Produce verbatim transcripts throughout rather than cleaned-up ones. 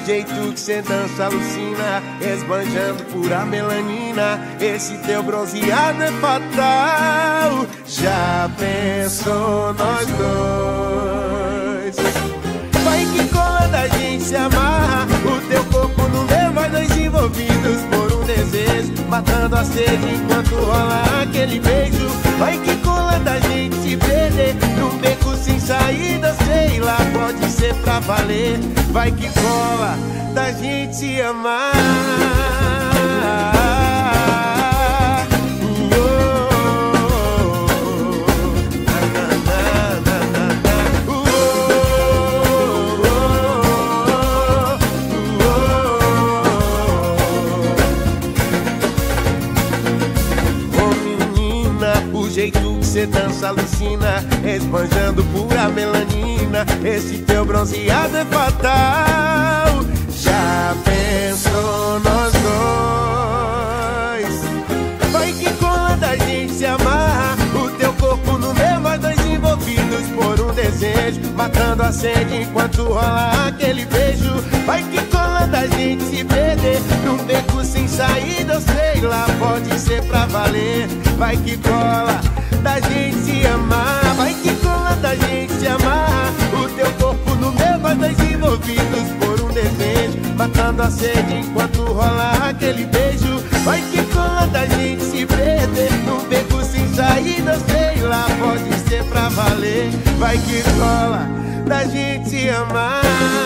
jeito que cê dança alucina, esbanjando pura melanina. Esse teu bronzeado é fatal. Já pensou nós dois? Vai que cola da gente se amarra, o teu corpo no meu, nós dois envolvidos por um desejo, matando a sede enquanto rola aquele beijo. Vai que cola da gente se perder num beco sem saída, sei lá, pode ser pra valer. Vai que cola da gente se amar. O jeito que cê dança alucina, esbanjando pura melanina. Esse teu bronzeado é fatal. Já pensou nós dois? Vai que cola da gente se amarra, o teu corpo no meu, nós dois envolvidos por um desejo, matando a sede enquanto rola aquele beijo. Vai que cola da gente se perder num beco sem saída, sei lá, pode ser pra valer. Vai que cola da gente se amar, vai que cola da gente se amar, o teu corpo no meu, nós dois envolvidos por um desejo, matando a sede enquanto rola aquele beijo. Vai que cola da gente se perder num beco sem saída, sei lá, pode ser pra valer. Vai que cola da gente se amar.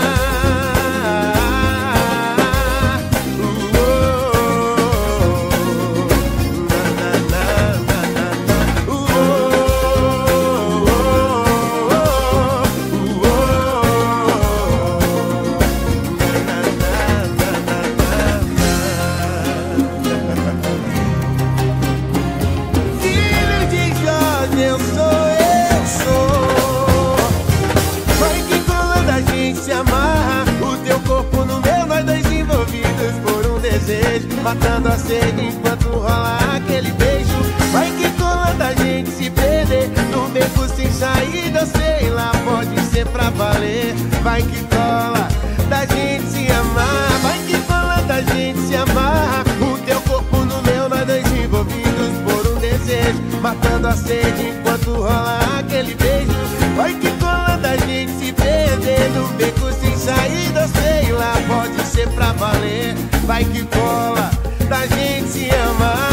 Eu sou, eu sou. Vai que cola da gente se amarra, o teu corpo no meu, nós dois envolvidos por um desejo, matando a sede enquanto rola aquele beijo. Vai que cola da gente se perder num beco sem saída, sei lá, pode ser pra valer. Vai que cola da gente se amar, vai que cola da gente se amarra, o teu corpo no meu, nós dois envolvidos por um desejo, matando a sede enquanto rola aquele beijo. Vai que cola da gente se perder num beco sem saída, sei lá, pode ser pra valer. Vai que cola da gente se amar.